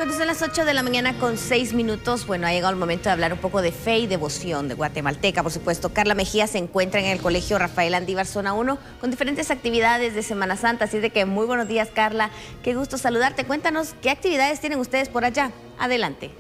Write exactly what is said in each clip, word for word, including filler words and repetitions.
Bueno, son las ocho de la mañana con seis minutos. Bueno, ha llegado el momento de hablar un poco de fe y devoción de guatemalteca, por supuesto. Carla Mejía se encuentra en el Colegio Rafael Andívar, zona uno, con diferentes actividades de Semana Santa. Así de que muy buenos días, Carla. Qué gusto saludarte. Cuéntanos qué actividades tienen ustedes por allá. Adelante.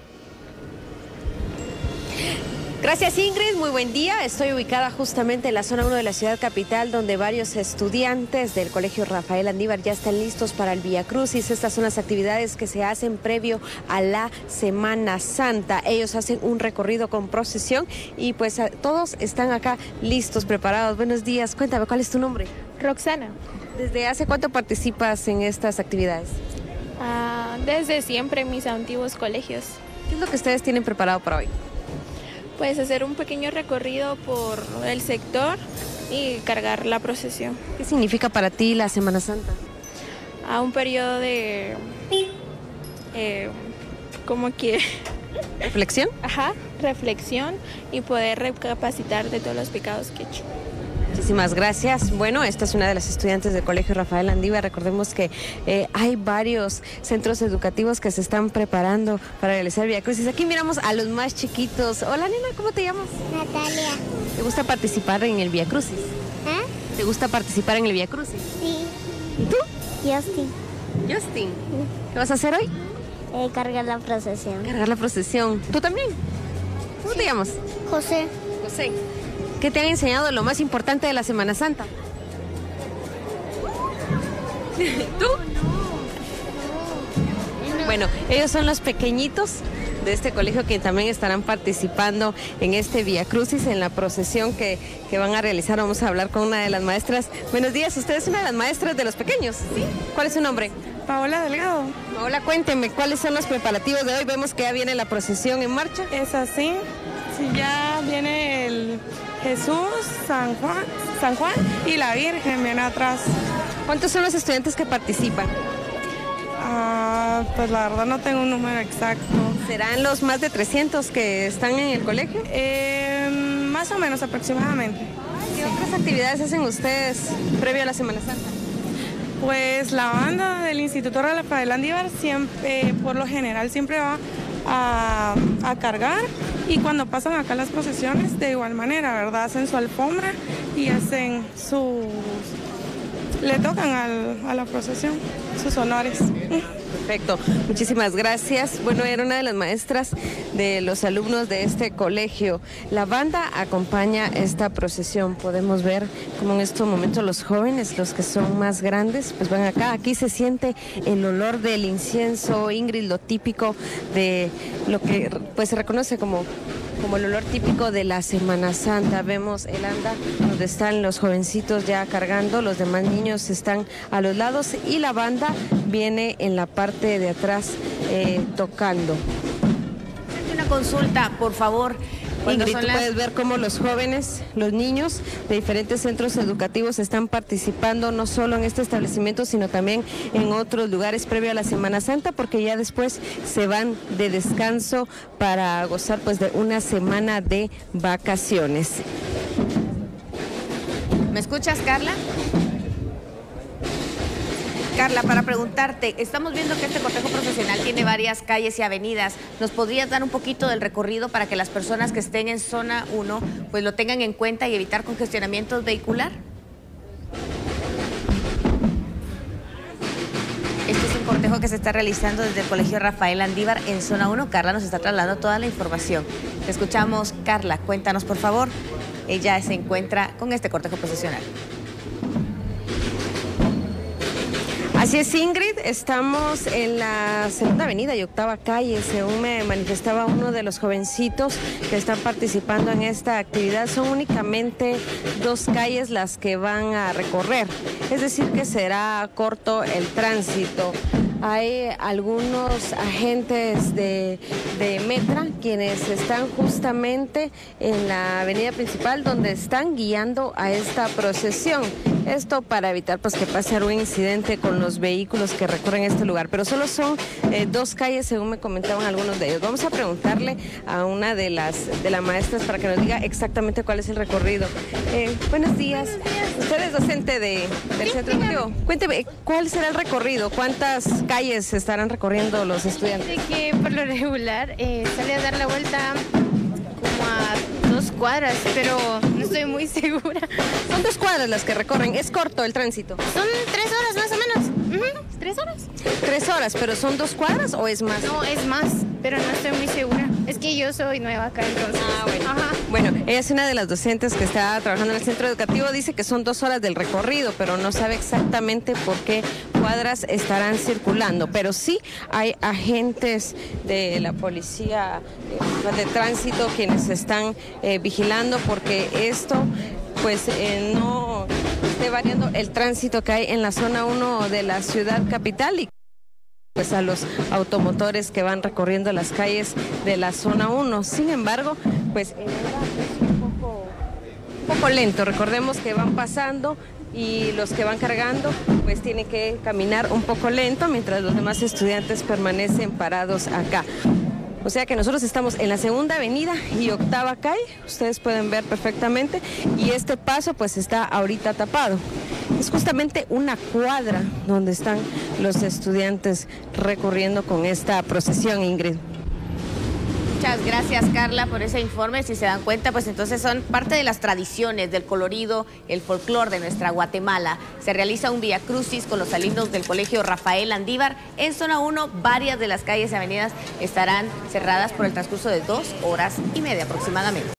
Gracias, Ingrid, muy buen día. Estoy ubicada justamente en la zona uno de la ciudad capital, donde varios estudiantes del Colegio Rafael Andívar ya están listos para el Vía Crucis. Estas son las actividades que se hacen previo a la Semana Santa. Ellos hacen un recorrido con procesión y pues a, todos están acá listos, preparados. Buenos días, cuéntame, ¿cuál es tu nombre? Roxana. ¿Desde hace cuánto participas en estas actividades? Uh, desde siempre en mis antiguos colegios. ¿Qué es lo que ustedes tienen preparado para hoy? Pues hacer un pequeño recorrido por el sector y cargar la procesión. ¿Qué significa para ti la Semana Santa? A un periodo de... Eh, ¿Cómo que? ¿Reflexión? Ajá, reflexión y poder recapacitar de todos los pecados que he hecho. Muchísimas gracias. Bueno, esta es una de las estudiantes del Colegio Rafael Andívar. Recordemos que eh, hay varios centros educativos que se están preparando para realizar Vía Crucis. Aquí miramos a los más chiquitos. Hola, nena, ¿cómo te llamas? Natalia. ¿Te gusta participar en el Vía Crucis? ¿Ah? ¿Te gusta participar en el Vía Crucis? Sí. ¿Y tú? Justin. Justin. ¿Qué vas a hacer hoy? Eh, cargar la procesión. Cargar la procesión. ¿Tú también? ¿Cómo sí. te llamas? José. José. ¿Qué te han enseñado lo más importante de la Semana Santa? ¿Tú? Bueno, ellos son los pequeñitos de este colegio que también estarán participando en este Vía Crucis, en la procesión que, que van a realizar. Vamos a hablar con una de las maestras. Buenos días, ¿usted es una de las maestras de los pequeños? Sí. ¿Cuál es su nombre? Paola Delgado. Paola, cuénteme, ¿cuáles son los preparativos de hoy? Vemos que ya viene la procesión en marcha. Es así, sí, ya viene el Jesús, San Juan, San Juan y la Virgen viene atrás. ¿Cuántos son los estudiantes que participan? Ah, pues la verdad no tengo un número exacto. ¿Serán los más de trescientos que están en el colegio? Eh, más o menos aproximadamente. ¿Qué otras actividades hacen ustedes previo a la Semana Santa? Pues la banda del Instituto Rafael Andívar siempre, por lo general, siempre va a, a cargar, y cuando pasan acá las procesiones, de igual manera, ¿verdad? Hacen su alfombra y hacen sus... le tocan al, a la procesión sus honores. Perfecto, muchísimas gracias. Bueno, era una de las maestras de los alumnos de este colegio. La banda acompaña esta procesión. Podemos ver cómo en estos momentos los jóvenes, los que son más grandes, pues van acá. Aquí se siente el olor del incienso, Ingrid, lo típico de lo que pues se reconoce como como el olor típico de la Semana Santa. Vemos el anda donde están los jovencitos ya cargando, los demás niños están a los lados y la banda viene en la parte de atrás eh, tocando. Una consulta, por favor. Ingrid, tú las... puedes ver cómo los jóvenes, los niños de diferentes centros educativos están participando no solo en este establecimiento, sino también en otros lugares previo a la Semana Santa, porque ya después se van de descanso para gozar pues de una semana de vacaciones. ¿Me escuchas, Carla? Carla, para preguntarte, estamos viendo que este cortejo profesional tiene varias calles y avenidas. ¿Nos podrías dar un poquito del recorrido para que las personas que estén en zona uno pues lo tengan en cuenta y evitar congestionamiento vehicular? Este es un cortejo que se está realizando desde el Colegio Rafael Andívar en zona uno. Carla nos está trasladando toda la información. Te escuchamos, Carla. Cuéntanos, por favor. Ella se encuentra con este cortejo profesional. Así es, Ingrid, estamos en la segunda avenida y octava calle, según me manifestaba uno de los jovencitos que están participando en esta actividad. Son únicamente dos calles las que van a recorrer, es decir que será corto el tránsito. Hay algunos agentes de, de Metra quienes están justamente en la avenida principal donde están guiando a esta procesión. Esto para evitar pues que pase algún incidente con los vehículos que recorren este lugar. Pero solo son eh, dos calles, según me comentaban algunos de ellos. Vamos a preguntarle a una de las de las maestras para que nos diga exactamente cuál es el recorrido. Eh, buenos días. Buenos días. Usted es docente de, del sí, centro educativo. Cuénteme, ¿cuál será el recorrido? ¿Cuántas calles estarán recorriendo los estudiantes? De que por lo regular eh, sale a dar la vuelta como a dos cuadras, pero no estoy muy segura. Son dos cuadras las que recorren. ¿Es corto el tránsito? Son tres horas más o menos. Uh-huh. ¿Tres horas? Tres horas, pero ¿son dos cuadras o es más? No, es más, pero no estoy muy segura. Es que yo soy nueva acá, entonces. Ah, bueno. Ajá. Bueno, ella es una de las docentes que está trabajando en el centro educativo. Dice que son dos horas del recorrido, pero no sabe exactamente por qué cuadras estarán circulando. Pero sí hay agentes de la policía eh, de tránsito quienes están eh, vigilando porque esto pues eh, no esté variando el tránsito que hay en la zona uno de la ciudad capital y pues a los automotores que van recorriendo las calles de la zona uno. Sin embargo, pues en verdad es un poco, un poco lento. Recordemos que van pasando y los que van cargando pues tienen que caminar un poco lento mientras los demás estudiantes permanecen parados acá. O sea que nosotros estamos en la segunda avenida y octava calle, ustedes pueden ver perfectamente, y este paso pues está ahorita tapado. Es justamente una cuadra donde están los estudiantes recorriendo con esta procesión, Ingrid. Muchas gracias, Carla, por ese informe. Si se dan cuenta, pues entonces son parte de las tradiciones, del colorido, el folclor de nuestra Guatemala. Se realiza un Vía Crucis con los alumnos del Colegio Rafael Andívar. En zona uno, varias de las calles y avenidas estarán cerradas por el transcurso de dos horas y media aproximadamente.